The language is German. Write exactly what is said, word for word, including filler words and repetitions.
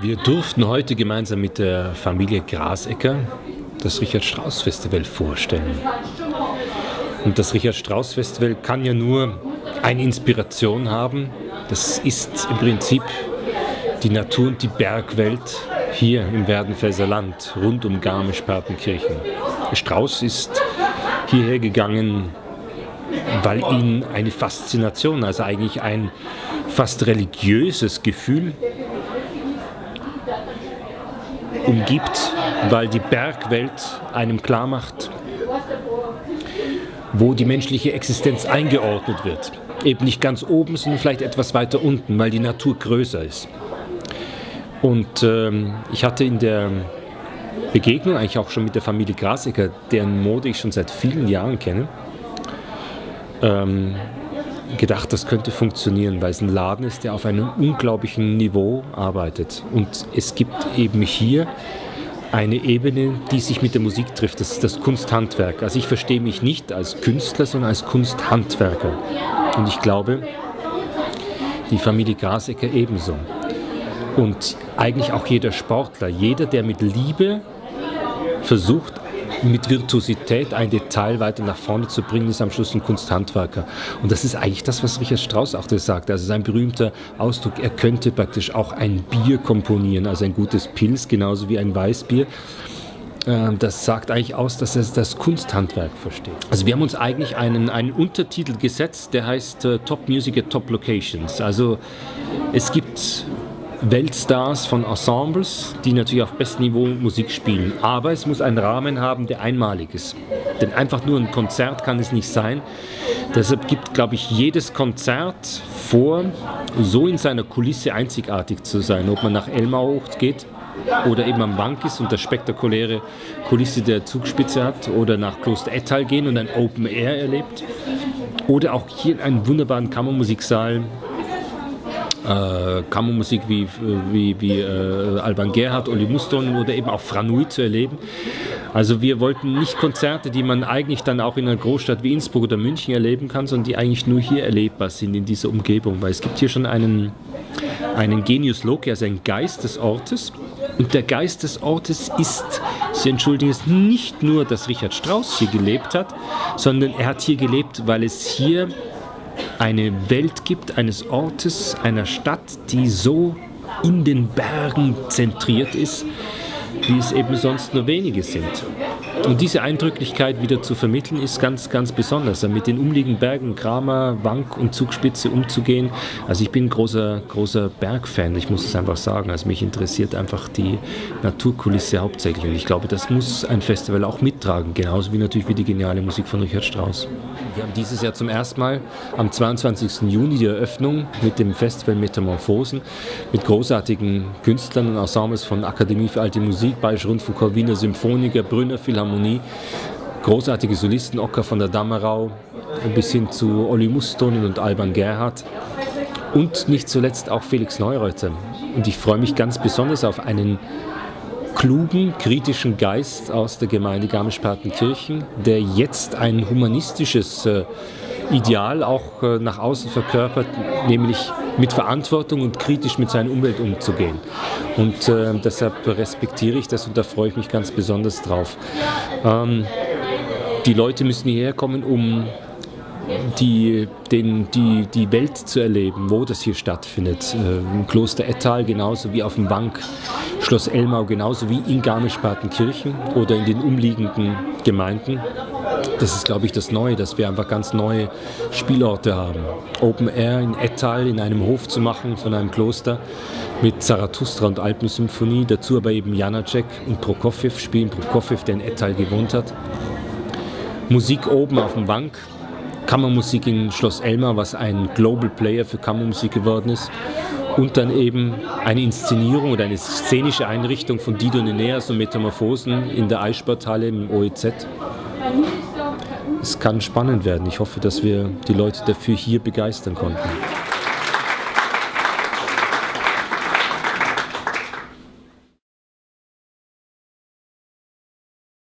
Wir durften heute gemeinsam mit der Familie Grasecker das Richard-Strauss-Festival vorstellen. Und das Richard-Strauss-Festival kann ja nur eine Inspiration haben. Das ist im Prinzip die Natur- und die Bergwelt hier im Werdenfelser Land, rund um Garmisch-Partenkirchen. Strauss ist hierher gegangen, weil ihn eine Faszination, also eigentlich ein fast religiöses Gefühl umgibt, weil die Bergwelt einem klar macht, wo die menschliche Existenz eingeordnet wird. Eben nicht ganz oben, sondern vielleicht etwas weiter unten, weil die Natur größer ist. Und ähm, ich hatte in der Begegnung, eigentlich auch schon mit der Familie Grasecker, deren Mode ich schon seit vielen Jahren kenne, ähm, gedacht, das könnte funktionieren, weil es ein Laden ist, der auf einem unglaublichen Niveau arbeitet. Und es gibt eben hier eine Ebene, die sich mit der Musik trifft. Das ist das Kunsthandwerk. Also ich verstehe mich nicht als Künstler, sondern als Kunsthandwerker. Und ich glaube, die Familie Grasecker ebenso. Und eigentlich auch jeder Sportler, jeder, der mit Liebe versucht, mit Virtuosität ein Detail weiter nach vorne zu bringen, ist am Schluss ein Kunsthandwerker. Und das ist eigentlich das, was Richard Strauss auch das sagt. Also sein berühmter Ausdruck, er könnte praktisch auch ein Bier komponieren, also ein gutes Pils, genauso wie ein Weißbier. Das sagt eigentlich aus, dass er das Kunsthandwerk versteht. Also wir haben uns eigentlich einen, einen Untertitel gesetzt, der heißt uh, Top Music at Top Locations. Also es gibt Weltstars von Ensembles, die natürlich auf bestem Niveau Musik spielen. Aber es muss einen Rahmen haben, der einmalig ist. Denn einfach nur ein Konzert kann es nicht sein. Deshalb gibt, glaube ich, jedes Konzert vor, so in seiner Kulisse einzigartig zu sein. Ob man nach Elmau hochgeht oder eben am Bank ist und das spektakuläre Kulisse der Zugspitze hat, oder nach Kloster Ettal gehen und ein Open Air erlebt. Oder auch hier in einen wunderbaren Kammermusiksaal, Äh, Kammermusik wie, wie, wie äh, Alban Gerhard, Olli Muston oder eben auch Franui zu erleben. Also wir wollten nicht Konzerte, die man eigentlich dann auch in einer Großstadt wie Innsbruck oder München erleben kann, sondern die eigentlich nur hier erlebbar sind, in dieser Umgebung. Weil es gibt hier schon einen, einen Genius Loci, also einen Geist des Ortes. Und der Geist des Ortes ist, Sie entschuldigen es, nicht nur, dass Richard Strauss hier gelebt hat, sondern er hat hier gelebt, weil es hier eine Welt gibt, eines Ortes, einer Stadt, die so in den Bergen zentriert ist, wie es eben sonst nur wenige sind. Und diese Eindrücklichkeit wieder zu vermitteln, ist ganz, ganz besonders. Mit den umliegenden Bergen, Kramer, Wank und Zugspitze umzugehen. Also ich bin großer, großer Bergfan, ich muss es einfach sagen. Also mich interessiert einfach die Naturkulisse hauptsächlich. Und ich glaube, das muss ein Festival auch mittragen. Genauso wie natürlich wie die geniale Musik von Richard Strauss. Wir haben dieses Jahr zum ersten Mal am zweiundzwanzigsten Juni die Eröffnung mit dem Festival Metamorphosen, mit großartigen Künstlern und Ensembles von Akademie für Alte Musik, Bayerischer Rundfunkchor, Wiener Symphoniker, Brünner Philharmonie, großartige Solisten, Ocker von der Dammerau bis hin zu Olli Mustonen und Alban Gerhard und nicht zuletzt auch Felix Neureuter. Und ich freue mich ganz besonders auf einen klugen, kritischen Geist aus der Gemeinde Garmisch-Partenkirchen, der jetzt ein humanistisches äh, Ideal auch äh, nach außen verkörpert, nämlich mit Verantwortung und kritisch mit seiner Umwelt umzugehen. Und äh, deshalb respektiere ich das und da freue ich mich ganz besonders drauf. Ähm, die Leute müssen hierher kommen, um Die, den, die, die Welt zu erleben, wo das hier stattfindet. Äh, Im Kloster Ettal genauso wie auf dem Wank, Schloss Elmau genauso wie in Garmisch-Partenkirchen oder in den umliegenden Gemeinden. Das ist, glaube ich, das Neue, dass wir einfach ganz neue Spielorte haben. Open Air in Ettal in einem Hof zu machen von einem Kloster mit Zarathustra und Alpensymphonie, dazu aber eben Janacek und Prokofjew spielen, Prokofjew, der in Ettal gewohnt hat. Musik oben auf dem Wank, Kammermusik in Schloss Elmau, was ein Global Player für Kammermusik geworden ist. Und dann eben eine Inszenierung oder eine szenische Einrichtung von Dido Neneas und Metamorphosen in der Eissporthalle im O E Z. Es kann spannend werden. Ich hoffe, dass wir die Leute dafür hier begeistern konnten.